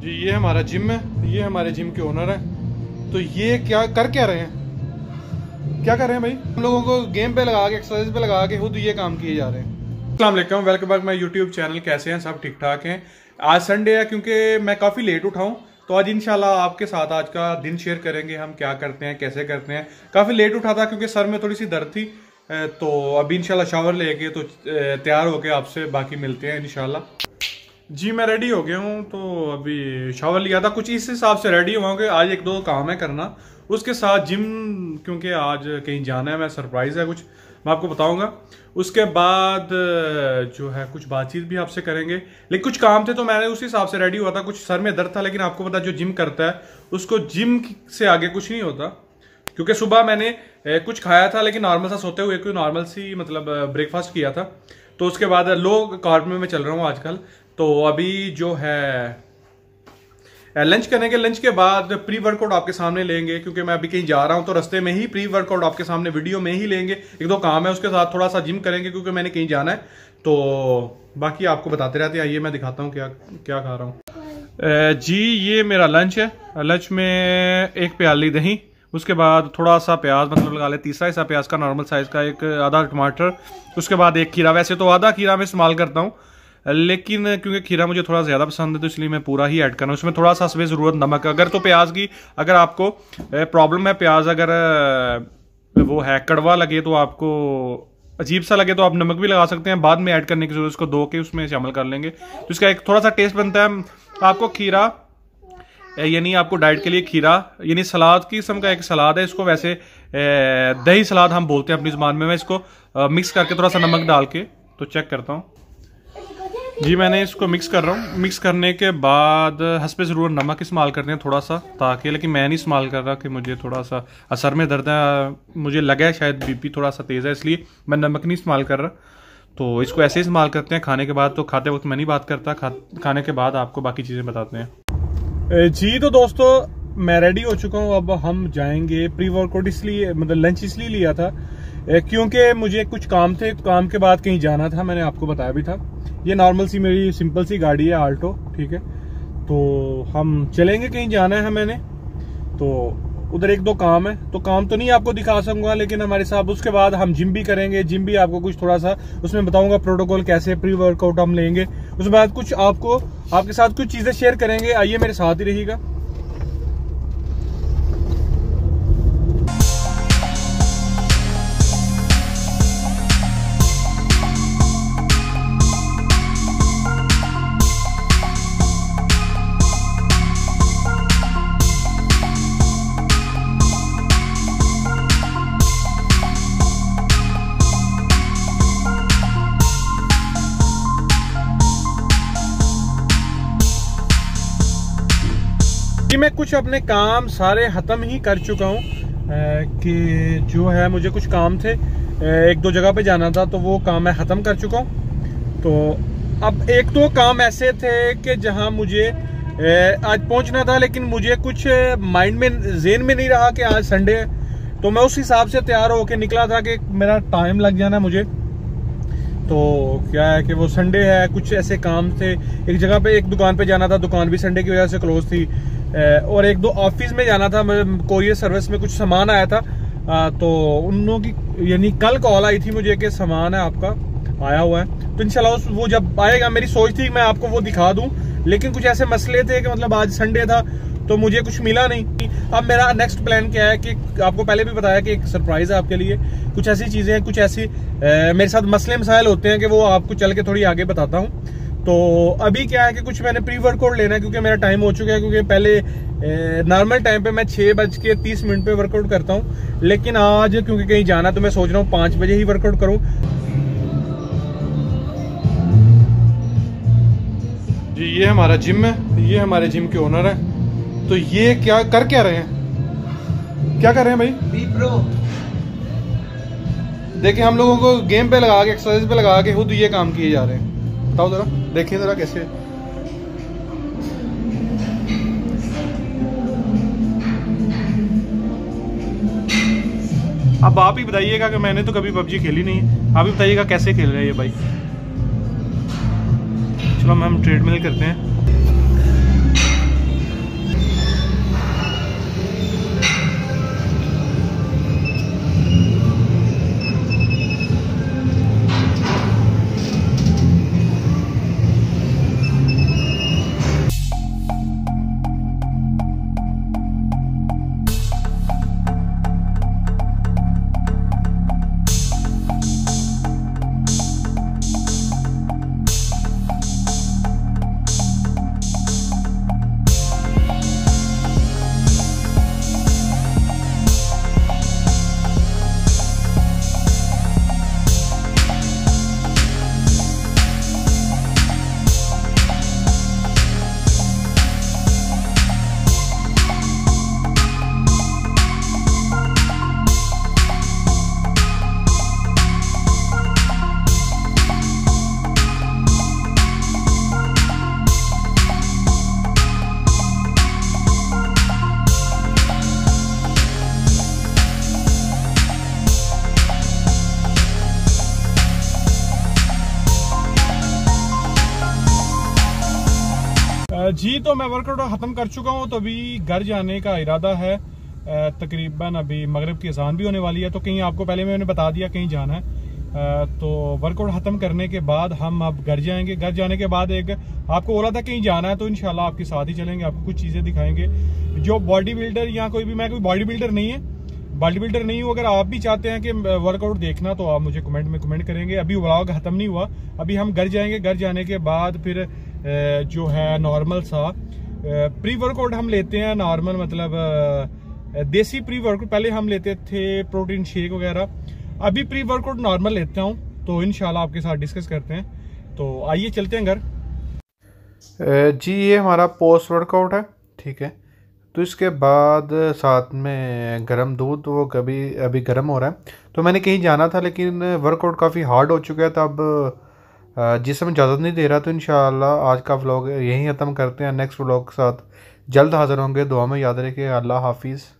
जी ये हमारा जिम है, ये हमारे जिम के ओनर हैं। तो ये क्या रहे हैं, क्या कर रहे हैं भाई? हम लोगों को गेम पे लगा के, एक्सरसाइज पे लगा के खुद ये काम किए जा रहे हैं। अस्सलाम वालेकुम, welcome back my YouTube channel. कैसे हैं सब? ठीक ठाक हैं। आज संडे है, क्योंकि मैं काफ़ी लेट उठाऊँ, तो आज इंशाल्लाह आपके साथ आज का दिन शेयर करेंगे। हम क्या करते हैं, कैसे करते हैं। काफ़ी लेट उठा था क्योंकि सर में थोड़ी सी दर्द थी, तो अभी इंशाल्लाह शावर लेके तो तैयार होके आपसे बाकी मिलते हैं इंशाल्लाह। जी मैं रेडी हो गया हूँ, तो अभी शावर लिया था, कुछ इस हिसाब से रेडी हुआ कि आज एक दो काम है करना, उसके साथ जिम, क्योंकि आज कहीं जाना है, मैं सरप्राइज़ है कुछ, मैं आपको बताऊंगा। उसके बाद जो है कुछ बातचीत भी आपसे करेंगे, लेकिन कुछ काम थे तो मैंने उस हिसाब से रेडी हुआ था। कुछ सर में दर्द था, लेकिन आपको पता जो जिम करता है उसको जिम से आगे कुछ नहीं होता, क्योंकि सुबह मैंने कुछ खाया था, लेकिन नॉर्मल सा सोते हुए कोई नॉर्मल सी मतलब ब्रेकफास्ट किया था। तो उसके बाद लो कार्ब में मैं चल रहा हूँ आजकल। तो अभी जो है लंच करेंगे, लंच के बाद प्री वर्कआउट आपके सामने लेंगे, क्योंकि मैं अभी कहीं जा रहा हूं, तो रास्ते में ही प्री वर्कआउट आपके सामने वीडियो में ही लेंगे। एक दो काम है, उसके साथ थोड़ा सा जिम करेंगे, क्योंकि मैंने कहीं जाना है। तो बाकी आपको बताते रहते हैं। आइए मैं दिखाता हूँ क्या क्या खा रहा हूँ। जी ये मेरा लंच है। लंच में एक प्याली दही, उसके बाद थोड़ा सा प्याज, मतलब लगा ले तीसरा हिस्सा प्याज का नॉर्मल साइज का, एक आधा टमाटर, उसके बाद एक खीरा। वैसे तो आधा खीरा मैं इस्तेमाल करता हूँ, लेकिन क्योंकि खीरा मुझे थोड़ा ज़्यादा पसंद है, तो इसलिए मैं पूरा ही ऐड करना हूँ। उसमें थोड़ा सा हस्बे ज़रूरत नमक। अगर तो प्याज की अगर आपको प्रॉब्लम है, प्याज अगर वो है कड़वा लगे, तो आपको अजीब सा लगे, तो आप नमक भी लगा सकते हैं। बाद में ऐड करने की जरूरत, उसको धो के उसमें शामिल कर लेंगे, तो इसका एक थोड़ा सा टेस्ट बनता है। आपको खीरा यानी आपको डाइट के लिए खीरा यानी सलाद की किस्म का एक सलाद है, इसको वैसे दही सलाद हम बोलते हैं अपनी ज़ुबान में। मैं इसको मिक्स करके थोड़ा सा नमक डाल के तो चेक करता हूँ। जी मैंने इसको मिक्स कर रहा हूँ। मिक्स करने के बाद हस्बे ज़रूर नमक इस्तेमाल करते हैं थोड़ा सा, ताकि, लेकिन मैं नहीं इस्तेमाल कर रहा कि मुझे थोड़ा सा असर में दर्द है, मुझे लगा है शायद बीपी थोड़ा सा तेज़ है, इसलिए मैं नमक नहीं इस्तेमाल कर रहा। तो इसको ऐसे इस्तेमाल करते हैं खाने के बाद। तो खाते वक्त मैं नहीं बात करता, खाने के बाद आपको बाकी चीज़ें बताते हैं। जी तो दोस्तों मैं रेडी हो चुका हूँ। अब हम जाएंगे प्री वर्कआउट, इसलिए मतलब लंच इसलिए लिया था क्योंकि मुझे कुछ काम थे, काम के बाद कहीं जाना था, मैंने आपको बताया भी था। ये नॉर्मल सी मेरी सिंपल सी गाड़ी है, आल्टो, ठीक है। तो हम चलेंगे, कहीं जाना है मैंने, तो उधर एक दो काम है, तो काम तो नहीं आपको दिखा सकूंगा, लेकिन हमारे साथ उसके बाद हम जिम भी करेंगे। जिम भी आपको कुछ थोड़ा सा उसमें बताऊंगा, प्रोटोकॉल कैसे प्री वर्कआउट हम लेंगे। उसके बाद कुछ आपको आपके साथ कुछ चीजें शेयर करेंगे। आइए मेरे साथ ही रहिएगा। कि मैं कुछ अपने काम सारे ख़त्म ही कर चुका हूँ, कि जो है मुझे कुछ काम थे, एक दो जगह पे जाना था, तो वो काम मैं ख़त्म कर चुका हूँ। तो अब एक दो काम ऐसे थे कि जहाँ मुझे आज पहुँचना था, लेकिन मुझे कुछ माइंड में, जेहन में नहीं रहा कि आज संडे है, तो मैं उस हिसाब से तैयार होकर निकला था कि मेरा टाइम लग जाना मुझे। तो क्या है कि वो संडे है, कुछ ऐसे काम थे। एक जगह पे, एक दुकान पे जाना था, दुकान भी संडे की वजह से क्लोज थी, और एक दो ऑफिस में जाना था, कोरियर सर्विस में कुछ सामान आया था। तो उन लोगों की यानी कल कॉल आई थी मुझे कि सामान है आपका आया हुआ है, तो इंशाल्लाह वो जब आएगा, मेरी सोच थी मैं आपको वो दिखा दूं, लेकिन कुछ ऐसे मसले थे कि मतलब आज संडे था तो मुझे कुछ मिला नहीं। अब मेरा नेक्स्ट प्लान क्या है कि आपको पहले भी बताया कि एक सरप्राइज है आपके लिए। कुछ ऐसी चीजें हैं, कुछ ऐसी मेरे साथ मसले मसाइल होते हैं कि वो आपको चल के थोड़ी आगे बताता हूँ। तो अभी क्या है कि कुछ मैंने प्री वर्कआउट लेना है, क्योंकि मेरा टाइम हो चुका है। क्योंकि पहले नॉर्मल टाइम पे मैं 6:30 पे वर्कआउट करता हूँ, लेकिन आज क्योंकि कहीं जाना, तो मैं सोच रहा हूँ 5 बजे ही वर्कआउट करूँ। जी ये हमारा जिम है, ये हमारे जिम के ओनर हैं। तो ये क्या रहे हैं, क्या कर रहे हैं भाई? Be pro. देखिए हम लोगों को गेम पे लगा के, एक्सरसाइज पे लगा के खुद ये काम किए जा रहे हैं। बताओ जरा, देखिए जरा कैसे। अब आप ही बताइएगा कि मैंने तो कभी पबजी खेली नहीं है, आप ही बताइएगा कैसे खेल रहे हैं ये भाई। चलो हम ट्रेडमिल करते हैं। जी तो मैं वर्कआउट ख़त्म कर चुका हूँ, तो अभी घर जाने का इरादा है। तकरीबन अभी मगरिब की अज़ान भी होने वाली है, तो कहीं आपको पहले मैंने बता दिया कहीं जाना है। तो वर्कआउट ख़त्म करने के बाद हम अब घर जाएंगे। घर जाने के बाद एक आपको बोला था कहीं जाना है, तो इंशाल्लाह आपके साथ ही चलेंगे, आपको कुछ चीज़ें दिखाएंगे। जो बॉडी बिल्डर या कोई भी, मैं कोई बॉडी बिल्डर नहीं हूँ, अगर आप भी चाहते हैं कि वर्कआउट देखना तो आप मुझे कमेंट में कमेंट करेंगे। अभी व्लॉग ख़त्म नहीं हुआ, अभी हम घर जाएंगे। घर जाने के बाद फिर जो है नॉर्मल सा प्री वर्कआउट हम लेते हैं। नॉर्मल मतलब देसी प्री वर्कआउट पहले हम लेते थे, प्रोटीन शेक वगैरह। अभी प्री वर्कआउट नॉर्मल लेता हूँ, तो इंशाल्लाह आपके साथ डिस्कस करते हैं। तो आइए चलते हैं घर। जी ये हमारा पोस्ट वर्कआउट है, ठीक है। तो इसके बाद साथ में गर्म दूध, वो कभी अभी गर्म हो रहा है। तो मैंने कहीं जाना था, लेकिन वर्कआउट काफ़ी हार्ड हो चुका है, तब जिसम इजाज़त नहीं दे रहा। तो इंशाल्लाह आज का व्लॉग यहीं ख़त्म करते हैं। नेक्स्ट व्लॉग के साथ जल्द हाज़िर होंगे। दुआ में याद रखिए। अल्लाह हाफिज़।